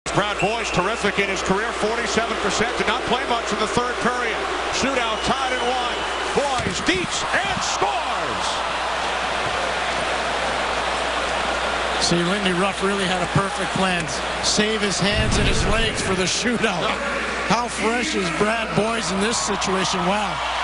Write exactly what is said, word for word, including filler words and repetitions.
Brad Boy's terrific in his career, forty-seven percent. Did not play much in the third period. Shootout tied at one. Boys beats and scores. See, Lindy Ruff really had a perfect plan. Save his hands and his legs for the shootout. How fresh is Brad Boyes in this situation? Wow.